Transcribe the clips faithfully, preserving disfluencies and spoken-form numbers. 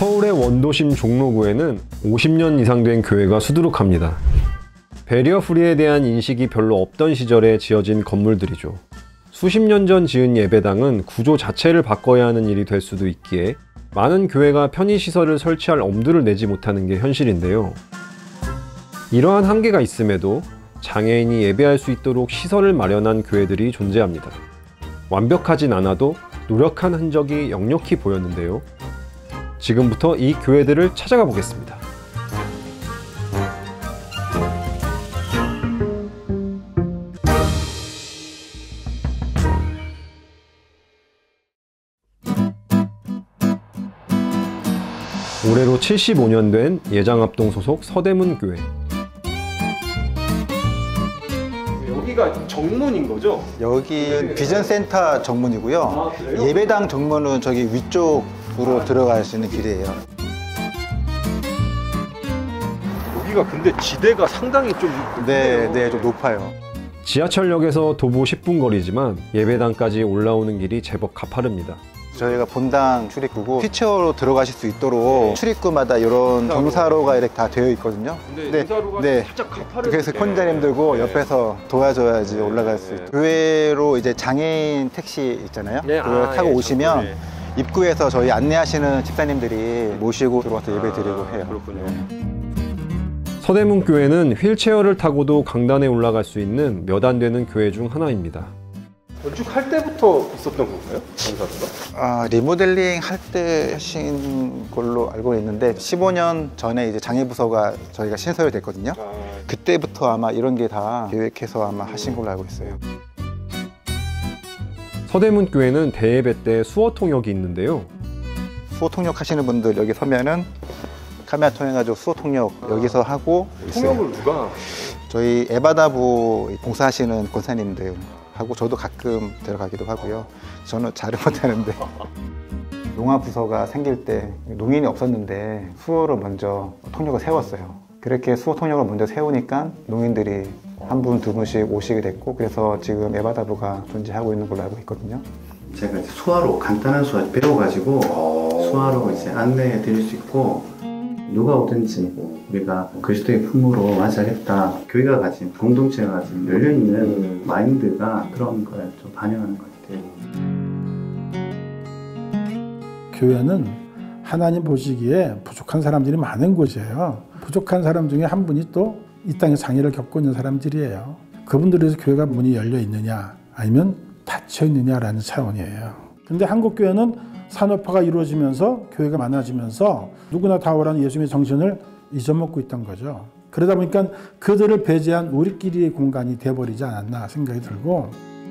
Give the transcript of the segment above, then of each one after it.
서울의 원도심 종로구에는 오십 년 이상 된 교회가 수두룩합니다. 배리어 프리에 대한 인식이 별로 없던 시절에 지어진 건물들이죠. 수십 년 전 지은 예배당은 구조 자체를 바꿔야 하는 일이 될 수도 있기에 많은 교회가 편의시설을 설치할 엄두를 내지 못하는 게 현실인데요. 이러한 한계가 있음에도 장애인이 예배할 수 있도록 시설을 마련한 교회들이 존재합니다. 완벽하진 않아도 노력한 흔적이 역력히 보였는데요. 지금부터 이 교회들을 찾아가 보겠습니다. 올해로 칠십오 년 된 예장합동 소속 서대문교회. 여기가 정문인 거죠? 여기 비전센터 정문이고요. 아, 예배당 정문은 저기 위쪽으로 아, 들어갈 수 있는 길이에요. 여기가 근데 지대가 상당히 좀 네, 네, 좀 높아요. 지하철역에서 도보 십 분 거리지만 예배당까지 올라오는 길이 제법 가파릅니다. 저희가 본당 출입구고 휠체어로 들어가실 수 있도록 네. 출입구마다 이런 경사로가 이렇게 다 되어 있거든요. 근데 경사로가 네. 살짝 가파르게. 그래서 컨자님 들고 네. 옆에서 도와줘야지 네. 올라갈 수 있어요. 네. 교회로 이제 장애인 택시 있잖아요. 네. 그걸 아, 타고 예, 오시면 네. 입구에서 저희 안내하시는 집사님들이 모시고 들어와서 예배 드리고 해요. 그렇군요. 네. 서대문교회는 휠체어를 타고도 강단에 올라갈 수 있는 몇 안 되는 교회 중 하나입니다. 건축할 때부터 있었던 건가요? 경사로가? 아, 리모델링 할 때 하신 걸로 알고 있는데 십오 년 전에 이제 장애부서가 저희가 신설이 됐거든요. 아... 그때부터 아마 이런 게 다 계획해서 아마 하신 걸로 알고 있어요. 서대문교회는 대예배 때 수어 통역이 있는데요. 수어 통역 하시는 분들 여기 서면은 카메라 통해가지고 수어 통역 아... 여기서 하고 통역을 있어요. 누가? 저희 에바다부 봉사하시는 권사님들 하고 저도 가끔 들어가기도 하고요. 저는 잘은 못하는데 농아부서가 생길 때 농인이 없었는데 수어를 먼저 통역을 세웠어요. 그렇게 수어 통역을 먼저 세우니까 농인들이 한 분, 두 분씩 오시게 됐고 그래서 지금 에바다부가 존재하고 있는 걸로 알고 있거든요. 제가 이제 수화로 간단한 수화 배워가지고 수화로 이제 안내해 드릴 수 있고 누가 오든지 우리가 그리스도의 품으로 맞이하겠다. 교회가 가진, 공동체가 가진 열려있는 음. 마인드가 그런 걸 좀 반영하는 것 같아요. 교회는 하나님 보시기에 부족한 사람들이 많은 곳이에요. 부족한 사람 중에 한 분이 또 이 땅에 장애를 겪고 있는 사람들이에요. 그분들에 대해서 교회가 문이 열려 있느냐 아니면 닫혀 있느냐라는 차원이에요. 근데 한국 교회는 산업화가 이루어지면서 교회가 많아지면서 누구나 다 오라는 예수님의 정신을 잊어먹고 있던 거죠. 그러다 보니까 그들을 배제한 우리끼리의 공간이 돼버리지 않았나 생각이 들고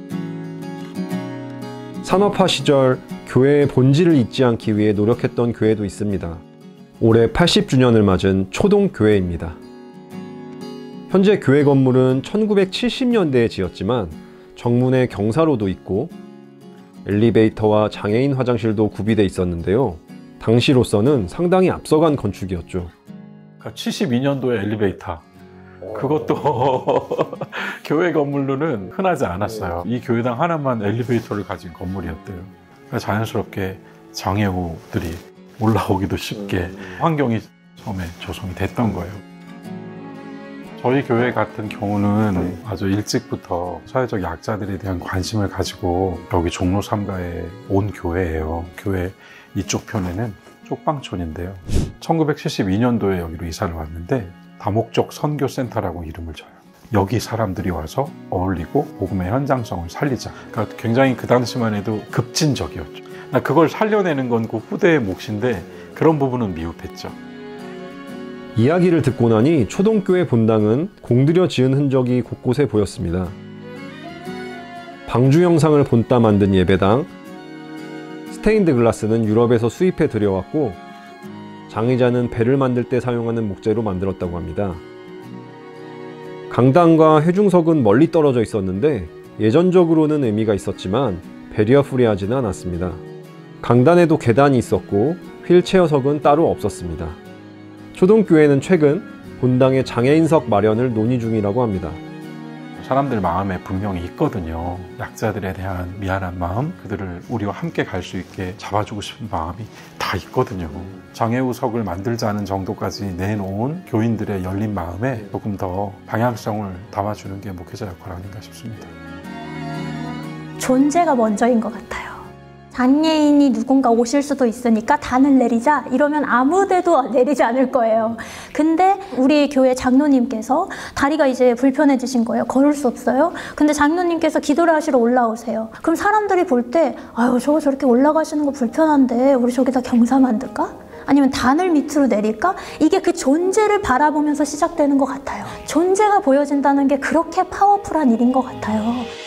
산업화 시절 교회의 본질을 잊지 않기 위해 노력했던 교회도 있습니다. 올해 팔십 주년을 맞은 초동교회입니다. 현재 교회 건물은 천구백칠십 년대에 지었지만 정문에 경사로도 있고 엘리베이터와 장애인 화장실도 구비돼 있었는데요. 당시로서는 상당히 앞서간 건축이었죠. 그러니까 칠십이 년도에 엘리베이터. 그것도 교회 건물로는 흔하지 않았어요. 이 교회당 하나만 엘리베이터를 가진 건물이었대요. 그래서 자연스럽게 장애우들이 올라오기도 쉽게 환경이 처음에 조성이 됐던 거예요. 저희 교회 같은 경우는 아주 일찍부터 사회적 약자들에 대한 관심을 가지고 여기 종로 삼가에 온 교회예요. 교회 이쪽 편에는 쪽방촌인데요. 천구백칠십이 년도에 여기로 이사를 왔는데 다목적 선교센터라고 이름을 줘요. 여기 사람들이 와서 어울리고 복음의 현장성을 살리자. 그러니까 굉장히 그 당시만 해도 급진적이었죠. 나 그걸 살려내는 건 그 후대의 몫인데 그런 부분은 미흡했죠. 이야기를 듣고 나니 초동교회 본당은 공들여 지은 흔적이 곳곳에 보였습니다. 방주 영상을 본따 만든 예배당, 스테인드 글라스는 유럽에서 수입해 들여왔고 장의자는 배를 만들 때 사용하는 목재로 만들었다고 합니다. 강당과 회중석은 멀리 떨어져 있었는데 예전적으로는 의미가 있었지만 배리어 프리하지는 않았습니다. 강단에도 계단이 있었고 휠체어석은 따로 없었습니다. 초동교회는 최근 본당의 장애인석 마련을 논의 중이라고 합니다. 사람들 마음에 분명히 있거든요. 약자들에 대한 미안한 마음, 그들을 우리와 함께 갈 수 있게 잡아주고 싶은 마음이 다 있거든요. 장애우석을 만들자는 정도까지 내놓은 교인들의 열린 마음에 조금 더 방향성을 담아주는 게 목회자 역할 아닌가 싶습니다. 존재가 먼저인 것 같아요. 장애인이 누군가 오실 수도 있으니까 단을 내리자 이러면 아무데도 내리지 않을 거예요. 근데 우리 교회 장로님께서 다리가 이제 불편해지신 거예요. 걸을 수 없어요. 근데 장로님께서 기도를 하시러 올라오세요. 그럼 사람들이 볼 때 아유 저거 저렇게 올라가시는 거 불편한데 우리 저기다 경사 만들까? 아니면 단을 밑으로 내릴까? 이게 그 존재를 바라보면서 시작되는 것 같아요. 존재가 보여진다는 게 그렇게 파워풀한 일인 것 같아요.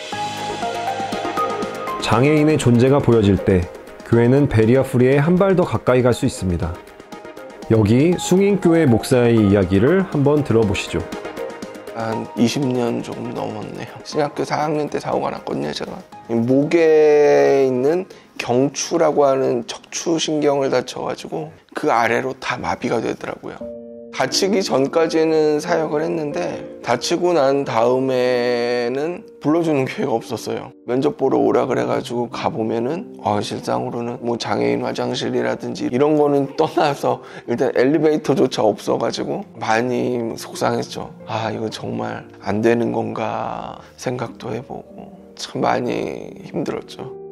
장애인의 존재가 보여질 때 교회는 베리어 프리에 한 발 더 가까이 갈 수 있습니다. 여기 숭인교회 목사의 이야기를 한번 들어보시죠. 한 이십 년 조금 넘었네요. 신학교 사 학년 때 사고가 났거든요. 제가 목에 있는 경추라고 하는 척추신경을 다쳐가지고 그 아래로 다 마비가 되더라고요. 다치기 전까지는 사역을 했는데 다치고 난 다음에는 불러주는 교회가 없었어요. 면접 보러 오라 그래가지고 가보면은 아, 실상으로는 뭐 장애인 화장실이라든지 이런 거는 떠나서 일단 엘리베이터조차 없어가지고 많이 속상했죠. 아 이거 정말 안 되는 건가 생각도 해보고 참 많이 힘들었죠.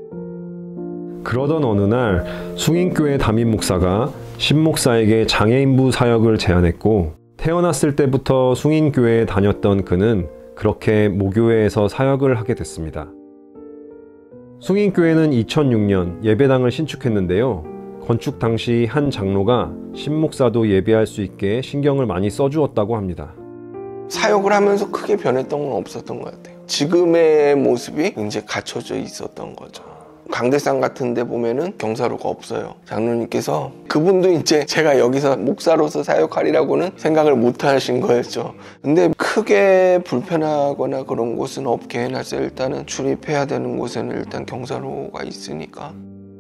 그러던 어느 날 숭인교회 담임 목사가 신 목사에게 장애인부 사역을 제안했고 태어났을 때부터 숭인교회에 다녔던 그는 그렇게 모교회에서 사역을 하게 됐습니다. 숭인교회는 이천육 년 예배당을 신축했는데요. 건축 당시 한 장로가 신 목사도 예배할 수 있게 신경을 많이 써주었다고 합니다. 사역을 하면서 크게 변했던 건 없었던 것 같아요. 지금의 모습이 이제 갖춰져 있었던 거죠. 강대상 같은 데 보면은 경사로가 없어요. 장로님께서 그분도 이제 제가 여기서 목사로서 사역하리라고는 생각을 못 하신 거였죠. 근데 크게 불편하거나 그런 곳은 없게 해놨어요. 일단은 출입해야 되는 곳에는 일단 경사로가 있으니까.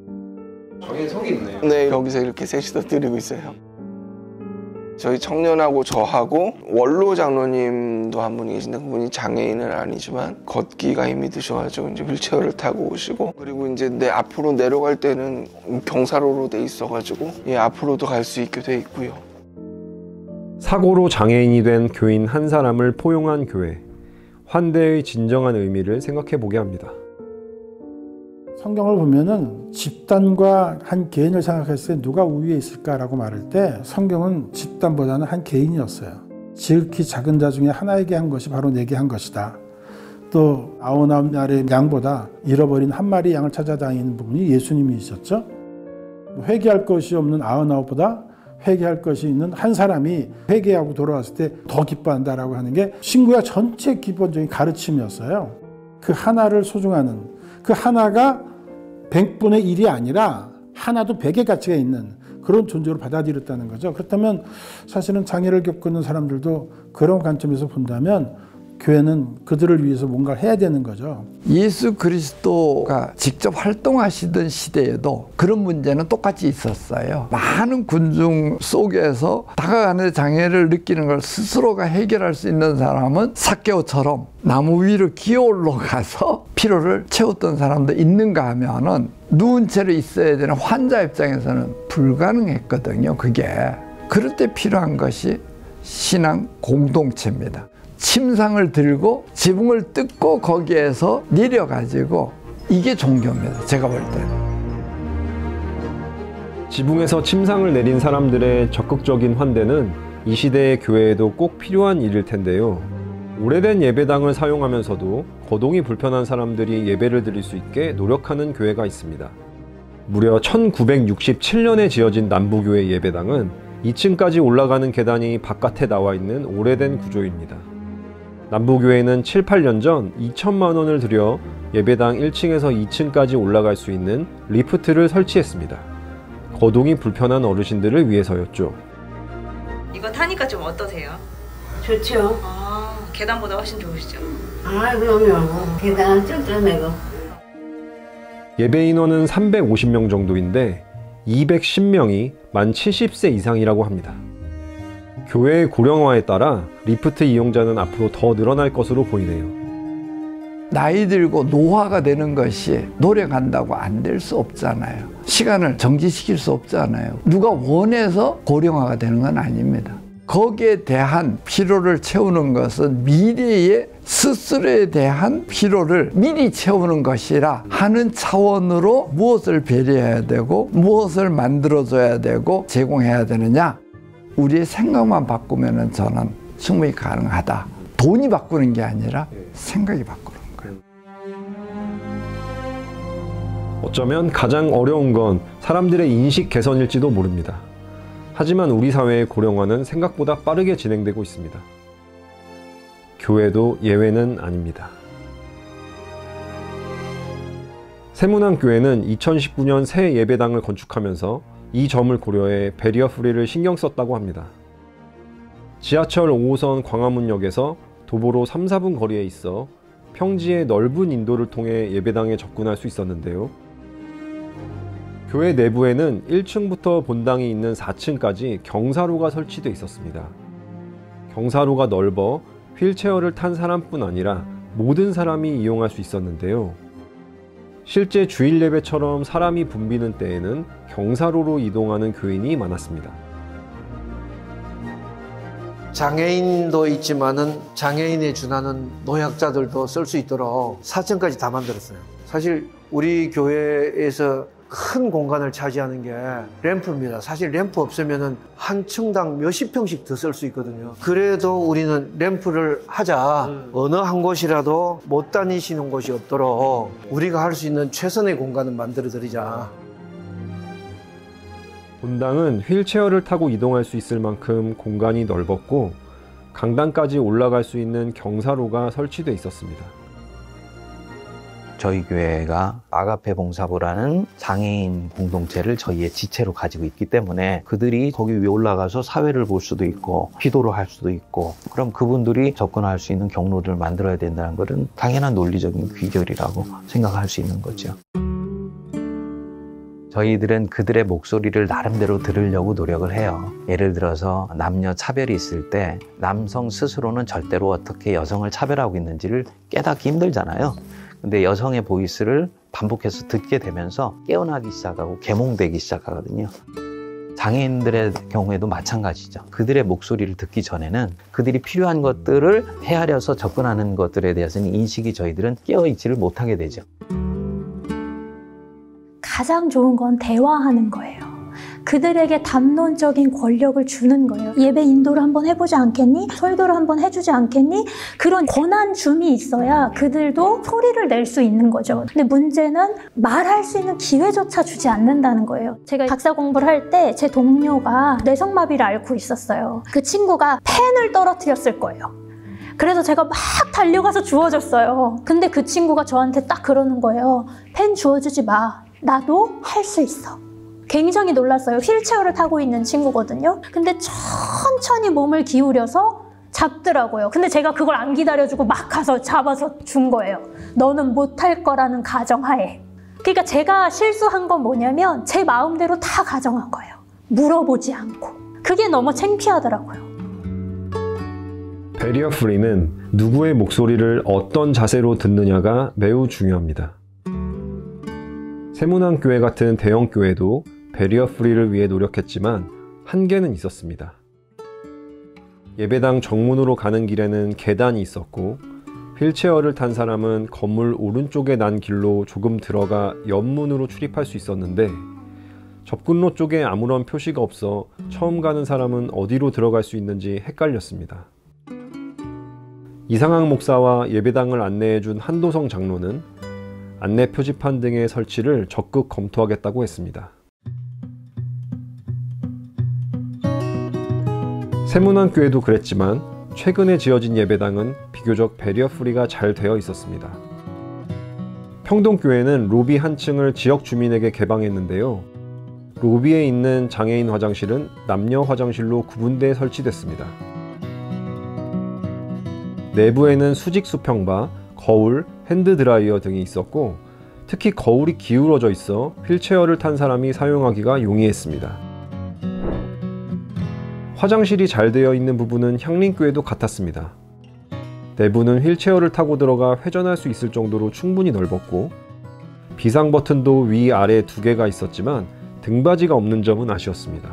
장애인석이 있네요. 네, 여기서 이렇게 셋이서 드리고 있어요. 저희 청년하고 저하고 원로 장로님도 한 분이 계신데 그분이 장애인은 아니지만 걷기가 힘이 드셔가지고 이제 휠체어를 타고 오시고 그리고 이제 내 앞으로 내려갈 때는 경사로로 돼 있어가지고 예, 앞으로도 갈 수 있게 돼 있고요. 사고로 장애인이 된 교인 한 사람을 포용한 교회. 환대의 진정한 의미를 생각해 보게 합니다. 성경을 보면은 집단과 한 개인을 생각했을 때 누가 우위에 있을까라고 말할 때 성경은 집단보다는 한 개인이었어요. 지극히 작은 자 중에 하나에게 한 것이 바로 내게 한 것이다. 또 아흔아홉 마리의 양보다 잃어버린 한 마리 양을 찾아다니는 분이 예수님이셨죠. 회개할 것이 없는 아흔아홉보다 회개할 것이 있는 한 사람이 회개하고 돌아왔을 때 더 기뻐한다라고 하는 게 신구약 전체 기본적인 가르침이었어요. 그 하나를 소중하는 그 하나가 백분의 일이 아니라 하나도 백의 가치가 있는 그런 존재로 받아들였다는 거죠. 그렇다면 사실은 장애를 겪는 사람들도 그런 관점에서 본다면 교회는 그들을 위해서 뭔가를 해야 되는 거죠. 예수 그리스도가 직접 활동하시던 시대에도 그런 문제는 똑같이 있었어요. 많은 군중 속에서 다가가는 장애를 느끼는 걸 스스로가 해결할 수 있는 사람은 삭개오처럼 나무 위로 기어 올라가서 피로를 채웠던 사람도 있는가 하면은 누운 채로 있어야 되는 환자 입장에서는 불가능했거든요. 그게. 그럴 때 필요한 것이 신앙 공동체입니다. 침상을 들고 지붕을 뜯고 거기에서 내려가지고 이게 종교입니다. 제가 볼 때. 지붕에서 침상을 내린 사람들의 적극적인 환대는 이 시대의 교회에도 꼭 필요한 일일 텐데요. 오래된 예배당을 사용하면서도 거동이 불편한 사람들이 예배를 드릴 수 있게 노력하는 교회가 있습니다. 무려 천구백육십칠 년에 지어진 남부교회 예배당은 이 층까지 올라가는 계단이 바깥에 나와 있는 오래된 구조입니다. 남부교회는 칠, 팔 년 전 이천만 원을 들여 예배당 일 층에서 이 층까지 올라갈 수 있는 리프트를 설치했습니다. 거동이 불편한 어르신들을 위해서였죠. 이거 타니까 좀 어떠세요? 좋죠. 아, 계단보다 훨씬 좋으시죠? 아, 그럼요. 계단 쫄쫄매고. 예배 인원은 삼백오십 명 정도인데 이백십 명이 만 칠십 세 이상이라고 합니다. 교회의 고령화에 따라 리프트 이용자는 앞으로 더 늘어날 것으로 보이네요. 나이 들고 노화가 되는 것이 노력한다고 안 될 수 없잖아요. 시간을 정지시킬 수 없잖아요. 누가 원해서 고령화가 되는 건 아닙니다. 거기에 대한 피로를 채우는 것은 미래의 스스로에 대한 피로를 미리 채우는 것이라 하는 차원으로 무엇을 배려해야 되고 무엇을 만들어줘야 되고 제공해야 되느냐, 우리의 생각만 바꾸면 저는 충분히 가능하다. 돈이 바꾸는 게 아니라 생각이 바꾸는 거예요. 어쩌면 가장 어려운 건 사람들의 인식 개선일지도 모릅니다. 하지만 우리 사회의 고령화는 생각보다 빠르게 진행되고 있습니다. 교회도 예외는 아닙니다. 세문안교회는 이천십구 년 새 예배당을 건축하면서 이 점을 고려해 배리어 프리를 신경 썼다고 합니다. 지하철 오 호선 광화문역에서 도보로 삼, 사 분 거리에 있어 평지의 넓은 인도를 통해 예배당에 접근할 수 있었는데요. 교회 내부에는 일 층부터 본당이 있는 사 층까지 경사로가 설치되어 있었습니다. 경사로가 넓어 휠체어를 탄 사람뿐 아니라 모든 사람이 이용할 수 있었는데요. 실제 주일 예배처럼 사람이 붐비는 때에는 경사로로 이동하는 교인이 많았습니다. 장애인도 있지만은 장애인에 준하는 노약자들도 쓸 수 있도록 사 층까지 다 만들었어요. 사실 우리 교회에서 큰 공간을 차지하는 게 램프입니다. 사실 램프 없으면은 한 층당 몇십 평씩 더 쓸 수 있거든요. 그래도 우리는 램프를 하자. 음. 어느 한 곳이라도 못 다니시는 곳이 없도록 우리가 할 수 있는 최선의 공간을 만들어 드리자. 본당은 휠체어를 타고 이동할 수 있을 만큼 공간이 넓었고 강당까지 올라갈 수 있는 경사로가 설치되어 있었습니다. 저희 교회가 아가페 봉사부라는 장애인 공동체를 저희의 지체로 가지고 있기 때문에 그들이 거기 위에 올라가서 사회를 볼 수도 있고 기도를 할 수도 있고, 그럼 그분들이 접근할 수 있는 경로를 만들어야 된다는 것은 당연한 논리적인 귀결이라고 생각할 수 있는 거죠. 저희들은 그들의 목소리를 나름대로 들으려고 노력을 해요. 예를 들어서 남녀 차별이 있을 때 남성 스스로는 절대로 어떻게 여성을 차별하고 있는지를 깨닫기 힘들잖아요. 근데 여성의 보이스를 반복해서 듣게 되면서 깨어나기 시작하고 계몽되기 시작하거든요. 장애인들의 경우에도 마찬가지죠. 그들의 목소리를 듣기 전에는 그들이 필요한 것들을 헤아려서 접근하는 것들에 대해서는 인식이 저희들은 깨어있지를 못하게 되죠. 가장 좋은 건 대화하는 거예요. 그들에게 담론적인 권력을 주는 거예요. 예배 인도를 한번 해보지 않겠니? 설교를 한번 해주지 않겠니? 그런 권한 줌이 있어야 그들도 소리를 낼 수 있는 거죠. 근데 문제는 말할 수 있는 기회조차 주지 않는다는 거예요. 제가 박사 공부를 할 때 제 동료가 뇌성마비를 앓고 있었어요. 그 친구가 펜을 떨어뜨렸을 거예요. 그래서 제가 막 달려가서 주워줬어요. 근데 그 친구가 저한테 딱 그러는 거예요. 펜 주워주지 마. 나도 할 수 있어. 굉장히 놀랐어요. 휠체어를 타고 있는 친구거든요. 근데 천천히 몸을 기울여서 잡더라고요. 근데 제가 그걸 안 기다려주고 막 가서 잡아서 준 거예요. 너는 못할 거라는 가정하에. 그러니까 제가 실수한 건 뭐냐면 제 마음대로 다 가정한 거예요. 물어보지 않고. 그게 너무 창피하더라고요. 배리어 프리는 누구의 목소리를 어떤 자세로 듣느냐가 매우 중요합니다. 세문안교회 같은 대형 교회도 배리어 프리를 위해 노력했지만 한계는 있었습니다. 예배당 정문으로 가는 길에는 계단이 있었고 휠체어를 탄 사람은 건물 오른쪽에 난 길로 조금 들어가 옆문으로 출입할 수 있었는데 접근로 쪽에 아무런 표시가 없어 처음 가는 사람은 어디로 들어갈 수 있는지 헷갈렸습니다. 이상학 목사와 예배당을 안내해준 한도성 장로는 안내 표지판 등의 설치를 적극 검토하겠다고 했습니다. 세문안교회도 그랬지만 최근에 지어진 예배당은 비교적 배리어 프리가 잘 되어 있었습니다. 평동교회는 로비 한 층을 지역 주민에게 개방했는데요. 로비에 있는 장애인 화장실은 남녀 화장실로 구분되어 설치됐습니다. 내부에는 수직 수평바, 거울, 핸드드라이어 등이 있었고 특히 거울이 기울어져 있어 휠체어를 탄 사람이 사용하기가 용이했습니다. 화장실이 잘 되어 있는 부분은 향림교회도 같았습니다. 내부는 휠체어를 타고 들어가 회전할 수 있을 정도로 충분히 넓었고 비상 버튼도 위아래 두 개가 있었지만 등받이가 없는 점은 아쉬웠습니다.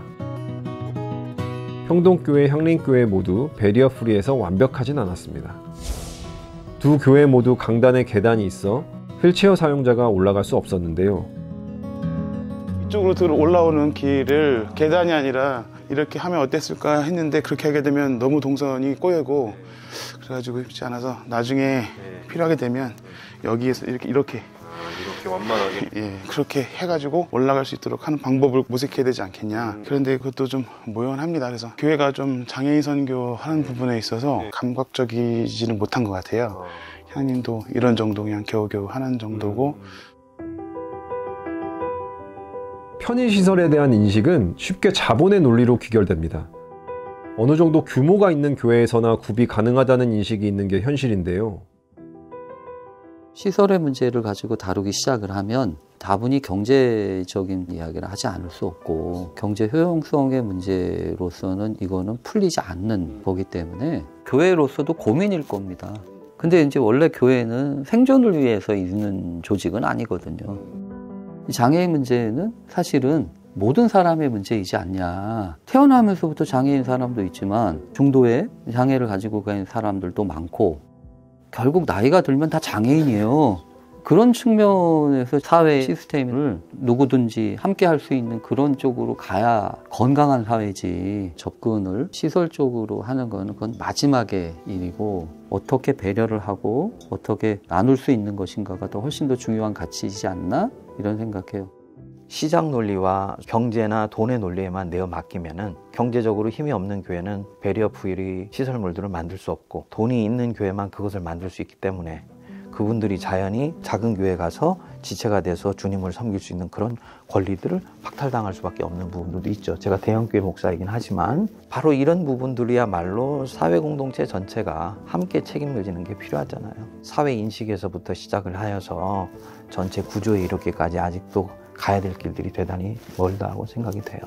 평동교회, 향림교회 모두 베리어 프리에서 완벽하진 않았습니다. 두 교회 모두 강단에 계단이 있어 휠체어 사용자가 올라갈 수 없었는데요. 이쪽으로 들어 올라오는 길을 계단이 아니라 이렇게 하면 어땠을까 했는데 그렇게 하게 되면 너무 동선이 꼬이고 그래가지고 쉽지 않아서 나중에 네. 필요하게 되면 여기에서 이렇게 이렇게 이렇게 완만하게 예 그렇게 해가지고 올라갈 수 있도록 하는 방법을 모색해야 되지 않겠냐. 음. 그런데 그것도 좀 모연합니다. 그래서 교회가 좀 장애인 선교하는 부분에 있어서 네. 감각적이지는 못한 것 같아요. 어. 향님도 이런 정도 그냥 겨우겨우 하는 정도고. 음. 편의시설에 대한 인식은 쉽게 자본의 논리로 귀결됩니다. 어느 정도 규모가 있는 교회에서나 구비 가능하다는 인식이 있는 게 현실인데요. 시설의 문제를 가지고 다루기 시작을 하면 다분히 경제적인 이야기를 하지 않을 수 없고 경제 효용성의 문제로서는 이거는 풀리지 않는 거기 때문에 교회로서도 고민일 겁니다. 근데 이제 원래 교회는 생존을 위해서 있는 조직은 아니거든요. 장애인 문제는 사실은 모든 사람의 문제이지 않냐. 태어나면서부터 장애인 사람도 있지만 중도의 장애를 가지고 간 사람들도 많고 결국 나이가 들면 다 장애인이에요. 그런 측면에서 사회 시스템을 누구든지 함께 할 수 있는 그런 쪽으로 가야 건강한 사회지. 접근을 시설적으로 하는 건 그건 마지막의 일이고 어떻게 배려를 하고 어떻게 나눌 수 있는 것인가가 더 훨씬 더 중요한 가치이지 않나? 이런 생각해요. 시장 논리와 경제나 돈의 논리에만 내어 맡기면은 경제적으로 힘이 없는 교회는 베리어 프리 시설물들을 만들 수 없고 돈이 있는 교회만 그것을 만들 수 있기 때문에 그분들이 자연히 작은 교회에 가서 지체가 돼서 주님을 섬길 수 있는 그런 권리들을 박탈당할 수밖에 없는 부분들도 있죠. 제가 대형교회 목사이긴 하지만 바로 이런 부분들이야말로 사회 공동체 전체가 함께 책임을 지는 게 필요하잖아요. 사회 인식에서부터 시작을 하여서 전체 구조에 이렇게까지 아직도 가야 될 길들이 대단히 멀다고 생각이 돼요.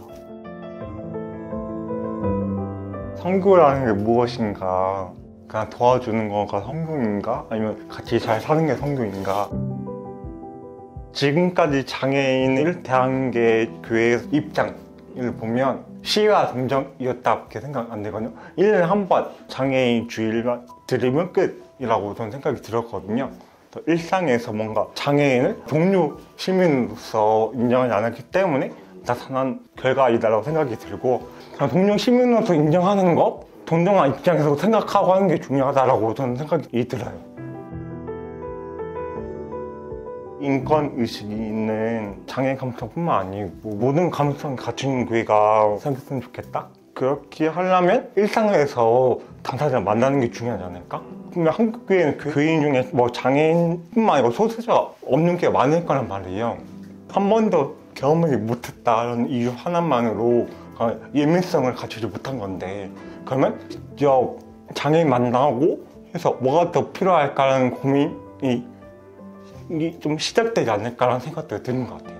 선교라는 게 무엇인가? 그냥 도와주는 거가 선교인가? 아니면 같이 잘 사는 게 선교인가? 지금까지 장애인을 대한 게 교회의 입장을 보면 시와 동정이었다밖에 생각 안 되거든요. 일 년에 한 번 장애인 주일만 드리면 끝이라고 저는 생각이 들었거든요. 일상에서 뭔가 장애인을 동료 시민으로서 인정하지 않았기 때문에 나타난 결과이다라고 생각이 들고 그냥 동료 시민으로서 인정하는 것, 동정한 입장에서 생각하고 하는 게 중요하다라고 저는 생각이 들어요. 인권의식이 있는 장애인 감수성뿐만 아니고 모든 감수성이 갖춘 교회가 생겼으면 좋겠다? 그렇게 하려면 일상에서 당사자를 만나는 게 중요하지 않을까? 분명 한국 교회는 교인 중에 뭐 장애인뿐만 아니고 소수자가 없는 게 많을 거란 말이에요. 한 번도 경험하지 못했다는 이유 하나만으로 예민성을 갖추지 못한 건데 그러면 저 장애인 만나고 해서 뭐가 더 필요할까라는 고민이 좀 시작되지 않을까라는 생각도 드는 것 같아요.